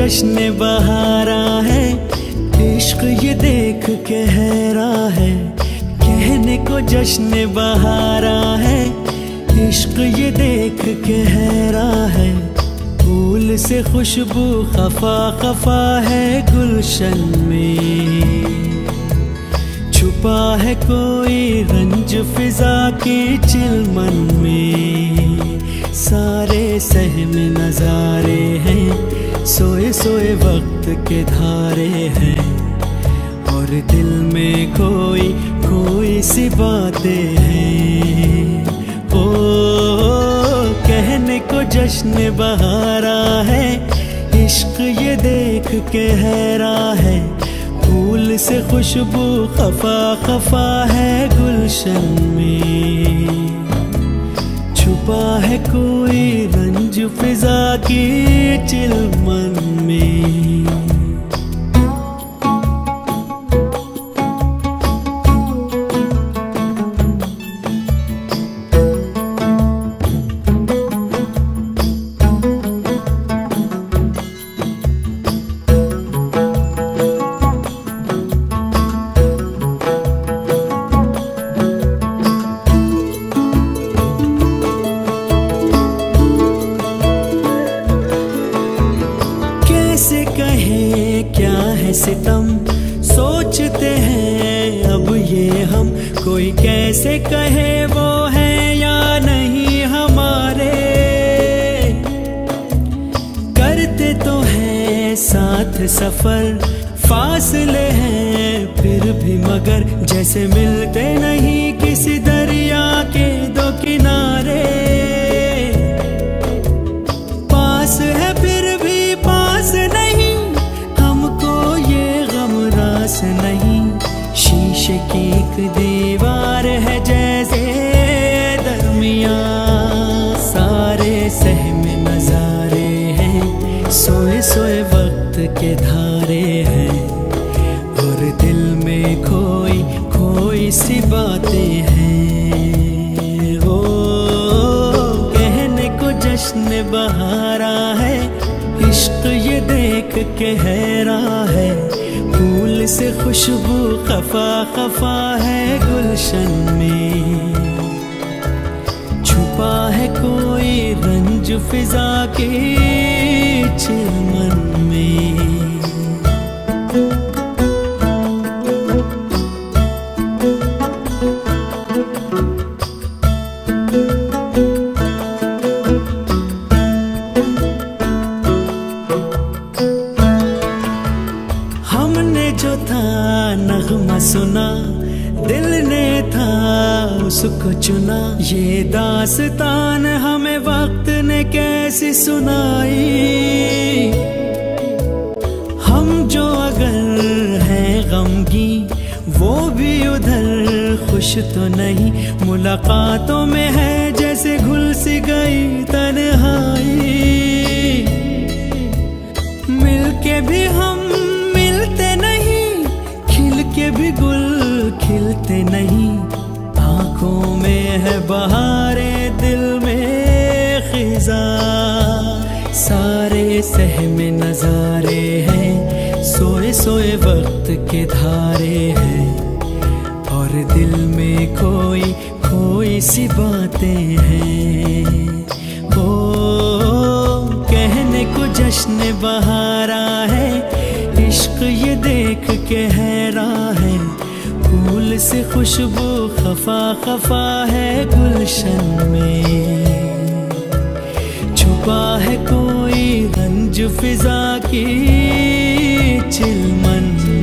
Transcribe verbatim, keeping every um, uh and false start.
जश्न बहारा है, इश्क ये देख के हैरा है। कहने को जश्न बहारा है, इश्क ये देख के हैरा है। फूल से खुशबू खफा खफा है गुलशन में, छुपा है कोई रंज फिजा के चिलमन में। सारे सहम नजारे हैं, सोए सोए वक्त के धारे हैं, और दिल में कोई कोई सी बातें हैं। ओ कहने को जश्न बहारा है, इश्क ये देख के हैरा है। फूल से खुशबू खफा खफा है गुलशन में, छुपा है कोई रंज फिजा की चिलमन में। कैसे कहे क्या है सितम, सोचते हैं अब ये हम। कोई कैसे कहे वो है या नहीं हमारे, करते तो हैं साथ सफर, फासले हैं फिर भी मगर। जैसे मिलते नहीं किसी दरिया के दो किनारे, पास है फिर भी पास नहीं, हमको ये गम रास नहीं। शीशे की एक दीवार है जैसे दरमियां, सारे सहम नजारे हैं, सोए सोए वक्त के धारे हैं, और दिल में खोई खोई सी बातें हैं। ओ कहने को जश्न बहारा है, इश्क ये देख के हैरा है। फूल से खुशबू खफा खफा है गुलशन में, छुपा है कोई रंज फिजा के चिलमन में। हमने जो था नगमा सुना, दिल ने था उसको चुना। ये दास्तान हमें वक्त ने कैसी सुनाई, हम जो अगर हैं गमगी वो भी उधर खुश तो नहीं। मुलाकातों में है जैसे घुल सी गई तन्हाई, मिलके भी हम मिलते नहीं, खिल के भी गुल खिलते नहीं। आंखों में है बहारे, दिल में खिजा, सारे सहम नजारे हैं, सोए सोए वक्त के धारे हैं, और दिल में कोई कोई सी बातें हैं। ओ कहने को जश्न बहारा है, इश्क ये देख के हैरा है। फूल से खुशबू खफा खफा है गुलशन में, छुपा है कोई रंज फिजा की चिलमन।